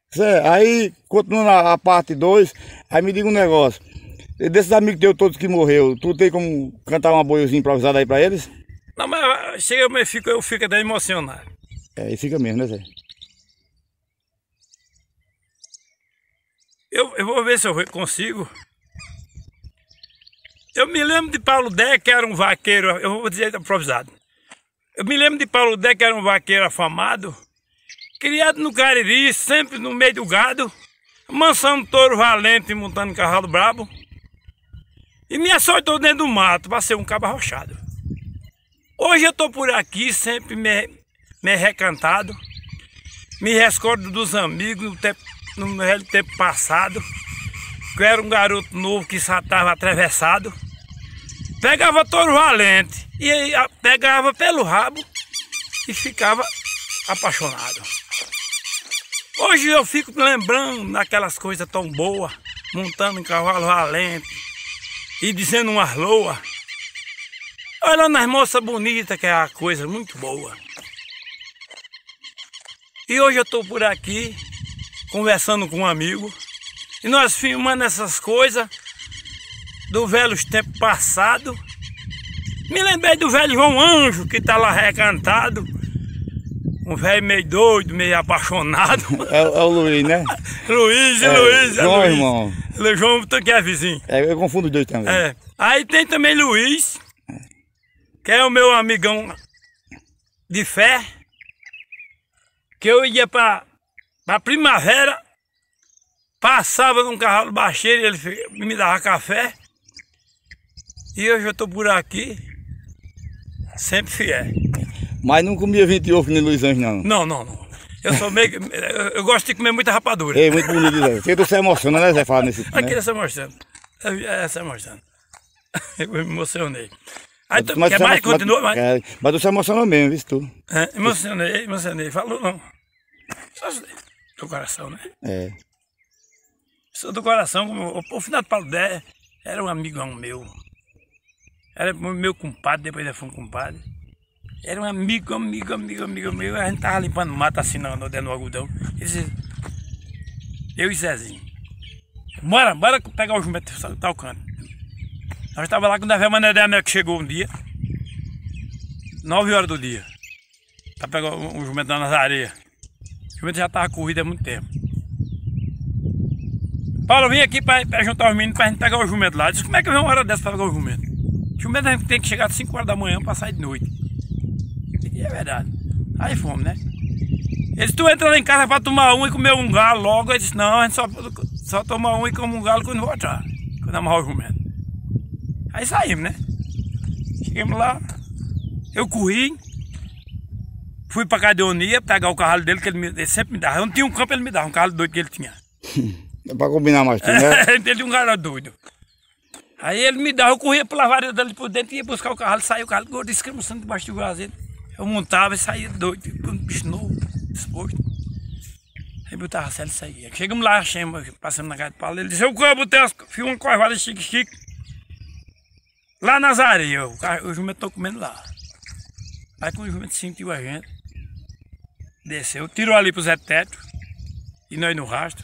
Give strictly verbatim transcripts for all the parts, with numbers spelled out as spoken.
Zé, aí, continuando a, a parte dois, aí me diga um negócio. Desses amigos teus todos que morreu, tu tem como cantar uma boiozinha improvisada aí pra eles? Não, mas chega, eu fico, eu fico até emocionado. É, e fica mesmo, né, Zé? Eu, eu vou ver se eu consigo. Eu me lembro de Paulo Dé, que era um vaqueiro, eu vou dizer improvisado. Eu me lembro de Paulo Dé, que era um vaqueiro afamado, criado no Cariri, sempre no meio do gado, mansando touro valente e montando cavalo brabo. E me açoitou dentro do mato para ser um cabo arrochado. Hoje eu estou por aqui, sempre me, me recantado, me recordo dos amigos no, tempo, no meu velho tempo passado, que eu era um garoto novo que só estava atravessado. Pegava touro valente e aí, pegava pelo rabo e ficava apaixonado. Hoje eu fico lembrando daquelas coisas tão boas, montando um cavalo valente e dizendo umas loas, olhando as moças bonitas, que é uma coisa muito boa. E hoje eu estou por aqui, conversando com um amigo, e nós filmando essas coisas do velhos tempos passados. Me lembrei do velho João Anjo, que está lá recantado, um velho meio doido, meio apaixonado. É, é o Luiz, né? Luiz, é, Luiz, é João, Luiz. Irmão. João que é vizinho. É, eu confundo os dois também. É. Aí tem também Luiz, que é o meu amigão de fé, que eu ia para a primavera, passava num cavalo baixeiro, ele me dava café, e hoje eu estou por aqui, sempre fiel. Mas não comia vinte ovos nem Luiz Anjo, não? Não, não, não. Eu sou meio. eu, eu gosto de comer muita rapadura. É, muito bonito, Zé. Porque tu se emociona, né, Zé, falar nesse... Aqui né? ele se emocionando. É, se emocionando. Eu me emocionei. Aí, tu, mas quer tu mais? mas, Continua mais? É, mas tu se emocionou mesmo, viu, tu? É, emocionei, emocionei. Falou não. Só do coração, né? É. Sou do coração. O, o Finado Paulo Dé era um amigão meu. Era meu compadre, depois ele foi um compadre. Era um amigo, amigo, amigo, amigo meu. A gente tava limpando mato assim no, no, dentro do algodão. Ele disse, eu e Zezinho, bora, bora pegar o jumento e tal canto. Nós estávamos lá quando a velha Mané minha que chegou um dia, nove horas do dia, para pegar o, o jumento nas areias. O jumento já estava corrido há muito tempo. Paulo, vim aqui para juntar os meninos para a gente pegar o jumento lá. Eu disse, como é que eu venho uma hora dessa para pegar o jumento? O jumento a gente tem que chegar às cinco horas da manhã para sair de noite. E é verdade. Aí fomos, né? Eles, tu entra lá em casa para tomar um e comer um galo logo. Eu disse, não, a gente só, só toma um e come um galo quando voltar, quando amarrar o jumento. Aí saímos, né? Chegamos lá, eu corri, fui pra Cadeonia pegar o cavalo dele, que ele, me, ele sempre me dava. Eu não tinha um campo, ele me dava, um cavalo doido que ele tinha. É pra combinar mais tudo, né? Ele tinha um cavalo doido. Aí ele me dava, eu corria pela vareta dele por dentro, ia buscar o cavalo, saía o cavalo, descansando debaixo do vaso. Eu montava e saía doido, um bicho novo, disposto. Aí botava a cela e saía. Chegamos lá, achamos, passamos na casa de Paulo, ele disse, eu botei as, fui uma coivada chique-chique lá nas areias, o, o jumento estou comendo lá. Aí quando o jumento sentiu a gente, desceu, tirou ali pro Zé Teto, e nós no rastro.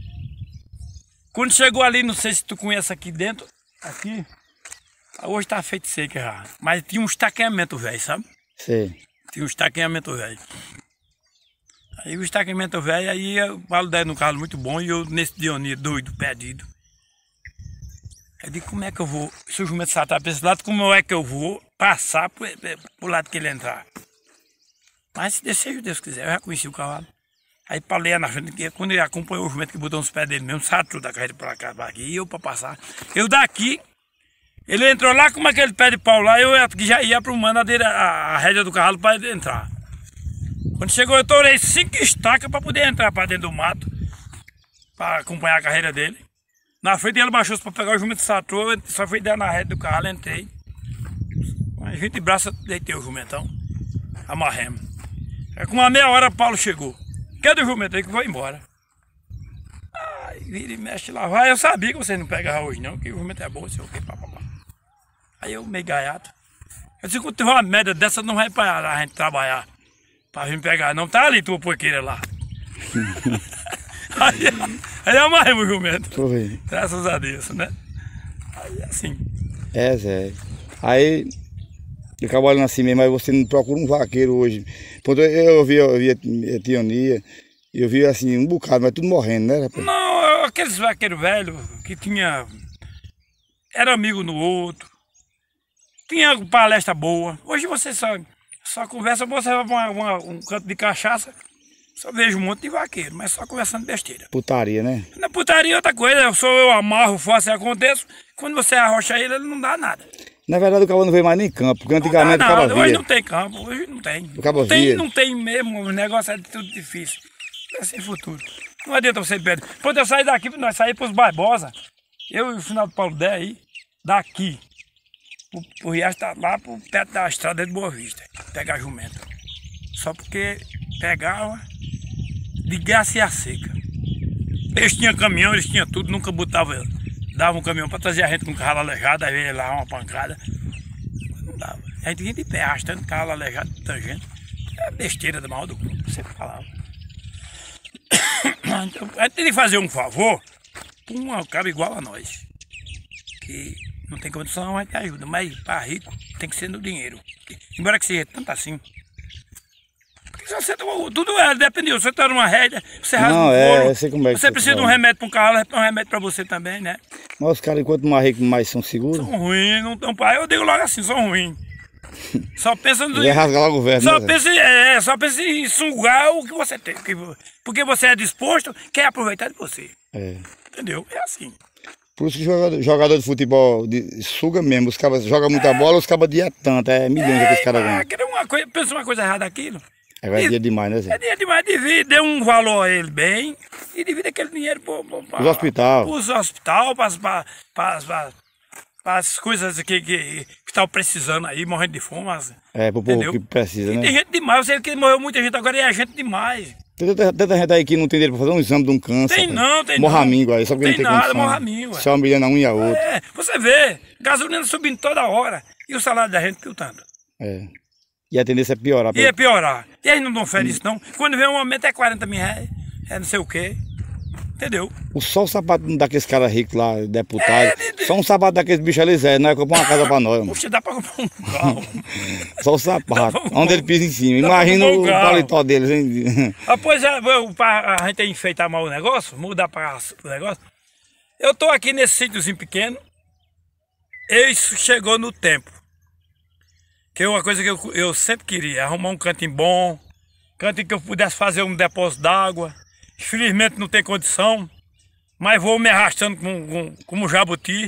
Quando chegou ali, não sei se tu conhece aqui dentro, aqui, hoje tá feito seco já, mas tinha um estaqueamento velho, sabe? Sim. Tinha um estaqueamento velho. Aí o estaqueamento velho, aí o Paulo Dé no carro muito bom e eu nesse Dionísio doido, perdido. Eu digo, como é que eu vou, se o jumento saltar para esse lado, como é que eu vou passar pro, pro lado que ele entrar? Mas se seja Deus quiser, eu já conheci o cavalo. Aí Paulo ia na frente, quando ele acompanhou o jumento que botou nos pés dele mesmo, saltou da carreira para cá, para aqui, e eu para passar. Eu daqui, ele entrou lá com aquele pé de pau lá, eu já ia aprumando a, a, a rédea do cavalo para ele entrar. Quando chegou, eu torei cinco estacas para poder entrar para dentro do mato, para acompanhar a carreira dele. Na frente ele baixou para pegar o jumento, saltou, eu só fui dar na rédea do cavalo, entrei. Com as vinte braços, deitei o jumentão, amarremos. É com uma meia hora, Paulo chegou. Cadê o jumento aí que vai embora? Ai, vira e mexe lá, vai. Eu sabia que vocês não pegavam hoje não, que o jumento é bom, sei o que, papapá. Aí eu meio gaiato. Eu disse, quando tiver uma média dessa, não vai para a gente trabalhar. Pra vir pegar, não. Tá ali tua porqueira lá. Aí, aí amarramos o jumento. Foi. Graças a Deus, né? Aí assim. É, Zé. Aí, eu trabalhando assim mesmo, mas você não procura um vaqueiro hoje. Quando eu vi, eu vi a tionia, eu vi assim, um bocado, mas tudo morrendo, né, rapaz? Não, aqueles vaqueiros velhos que tinha... Era amigo no outro. Tinha palestra boa. Hoje você só, só conversa, você vai para uma, um canto de cachaça, só vejo um monte de vaqueiro, mas só conversando besteira. Putaria, né? Na putaria é outra coisa, eu sou eu amarro, faço e aconteço. Quando você arrocha ele, ele não dá nada. Na verdade o cabo não veio mais nem campo, porque antigamente não o cabo via. Hoje não tem campo, hoje não tem. O cabo não tem, via. não tem mesmo, o negócio é tudo difícil. É sem futuro. Não adianta você perder. Quando eu sair daqui, nós saímos para os Barbosa, eu e o final do Paulo Dé aí, daqui. O Riacho está lá por perto da estrada de Boa Vista, pegar jumento. Só porque pegava de graça e a seca. Eles tinham caminhão, eles tinham tudo, nunca botavam, dava um caminhão para trazer a gente com o carro aleijado, aí veio lá uma pancada. Não dava. A gente vinha de pé, arrastando o carro aleijado, tangente. É besteira do mal do grupo, você falava. Então, a gente tem que fazer um favor para um cara igual a nós. Que não tem condição, a gente ajuda, mas para rico tem que ser no dinheiro. Embora que seja tanto assim. Porque se você tomou, tudo é, depende, você está numa rédea, você rasga não, um é, couro, eu sei como é que você precisa de um remédio para um carro, um remédio para você também, né? Mas os caras, enquanto mais ricos, mais são seguros. São ruins, não estão pai. Eu digo logo assim, são ruins. Só pensa no. Ele rasga logo o verbo, só né, pensa, é, só pensa em sugar o que você tem. Porque você é disposto, quer aproveitar de você. É. Entendeu? É assim. Por isso que jogador, jogador de futebol de, suga mesmo, os cabas jogam muita é. bola, os cabas dia tanto, é milhões é, que os caras ganham. Uma coisa, pensa uma coisa errada aquilo. É, é dia demais, né, Zé? É dia demais, divide, dê um valor a ele bem e divide aquele dinheiro para os hospitais. Para os hospitais, para as coisas que, que, que estão precisando aí, morrendo de fome. Mas, é, para o povo que precisa, e né? tem gente demais, você que morreu muita gente agora e é gente demais. Tem tanta gente aí que não tem dinheiro para fazer um exame de um câncer. Tem não, tem morramingo aí, só porque tem não tem nada, condição. Morramingo. Só humilhando a um e a outra. É, você vê, gasolina subindo toda hora e o salário da gente piltando. É. E a tendência é piorar. E é piorar. E aí não dão fé nisso não. Quando vem um aumento é quarenta mil reais, é não sei o quê. Entendeu? O só o sapato daqueles caras ricos lá, deputados, é, de, de... só um sapato daqueis bichos ali, Zé, não é comprar uma casa pra nós. Puxa, dá pra comprar um carro. Só o sapato, onde ele pisa em cima. Imagina o paletó deles, hein? Ah, pois é, pra a gente enfeitar mal o negócio, mudar para o negócio. Eu tô aqui nesse sítiozinho pequeno, isso chegou no tempo. Que é uma coisa que eu, eu sempre queria, arrumar um cantinho bom, cantinho que eu pudesse fazer um depósito d'água. Infelizmente não tem condição, mas vou me arrastando como, como, como jabuti.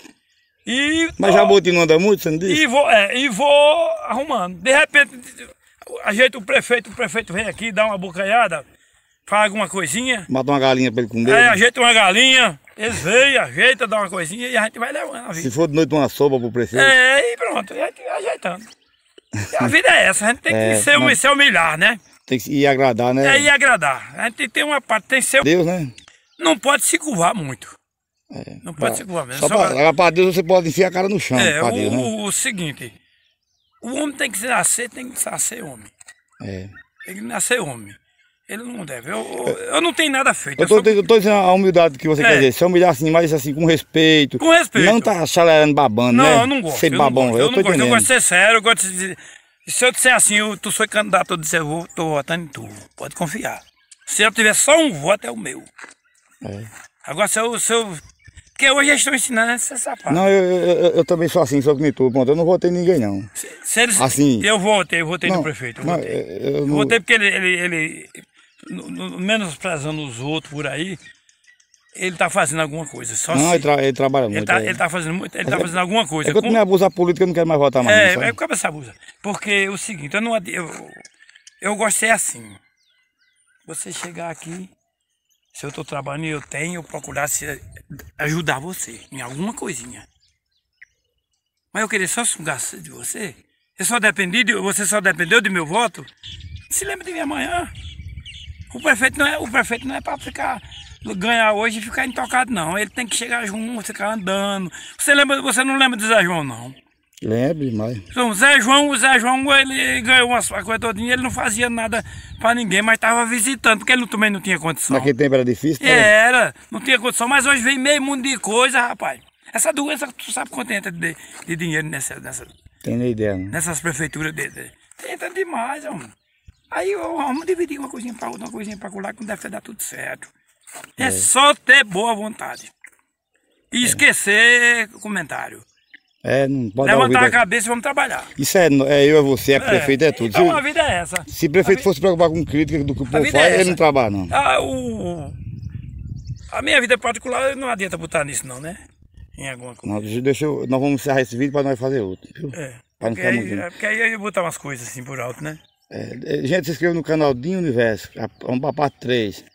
E mas jabuti não anda muito, você não disse? E vou, é, e vou arrumando. De repente, ajeita o prefeito, o prefeito vem aqui, dá uma bocanhada, faz alguma coisinha. Mata uma galinha para ele comer. É, ajeita uma galinha, eles veem, ajeita, dá uma coisinha e a gente vai levando a vida. Se for de noite uma sopa pro prefeito. É, e pronto, a gente vai ajeitando. E a vida é essa, a gente tem é, que ser, mas... se humilhar, né? Tem que ir agradar, né? É, ir agradar. A gente tem uma parte, tem que ser... Deus, né? Não pode se curvar muito. É, não pra, pode se curvar mesmo. Só, só... para pra Deus você pode enfiar a cara no chão. É, o, Deus, né? o seguinte, o homem tem que nascer, tem que nascer homem. É. Tem que nascer homem. Ele não deve. Eu, eu, eu não tenho nada feito. Eu tô, eu só... eu tô dizendo a humildade que você é. quer dizer. Se humilhar assim, mas assim, com respeito. Com respeito. Não tá chalerando, babando, não, né? Não, eu não gosto. Ser eu babão, não gosto. eu, Eu, tô não gosto. entendendo. Eu gosto de ser sério, eu gosto de dizer... Se eu disser assim, eu, tu sou candidato, eu disser, eu vou, tô votando em tu. Pode confiar. Se eu tiver só um voto, é o meu. É. Agora, se eu, se eu... Porque hoje eles estão ensinando a ser sapato. Não, eu, eu, eu também sou assim, sou que me tu. Pronto, eu não votei em ninguém, não. Se, se eles, assim... Eu votei, eu votei não, no prefeito. Eu não, votei. Eu, eu, eu não... votei porque ele, ele, ele no, no, menosprezando os outros por aí, ele tá fazendo alguma coisa. Só não, se... ele, tra ele trabalha muito. Ele tá, é. ele tá fazendo muito, ele é, tá fazendo alguma coisa. É que eu também abuso da política, eu não quero mais votar mais. É, não, é por causa dessa abusa. Porque o seguinte, eu não eu, eu gosto de ser assim. Você chegar aqui, se eu estou trabalhando e eu tenho, eu procurar se, ajudar você em alguma coisinha. Mas eu querer só sugar de você, eu só dependi de, você só dependeu do meu voto, se lembra de mim amanhã. O prefeito não é, o prefeito não é para ficar ganhar hoje e ficar intocado, não. Ele tem que chegar junto, ficar andando. Você lembra, você não lembra de Zé João, não? Lembro demais. Então, o Zé João, o Zé João, ele ganhou umas coisas todinha, ele não fazia nada pra ninguém, mas tava visitando, porque ele também não tinha condição. Naquele tempo era difícil? Tá? Era, não tinha condição, mas hoje vem meio mundo de coisa, rapaz. Essa doença, tu sabe quanto entra de, de dinheiro nessa, nessa, Tem nem ideia, não. nessas prefeituras dele. Entra demais, homem. Aí ó, vamos dividir uma coisinha pra outra, uma coisinha pra colar, que deve dar tudo certo. É, é só ter boa vontade. E é. esquecer comentário. É, não pode levantar a cabeça e vamos trabalhar. Isso é, é eu e você, é, é prefeito, é tudo. Então se, a vida é essa. Se prefeito a fosse vi... preocupar com crítica do que o povo faz, é ele não trabalha, não. A, o, a minha vida particular não adianta botar nisso, não, né? Em alguma coisa. Não, deixa eu, nós vamos encerrar esse vídeo para nós fazer outro, viu? É. Porque aí, é porque aí eu ia botar umas coisas assim por alto, né? É, gente, se inscreva no canal Dinho Universo, vamos para a parte três.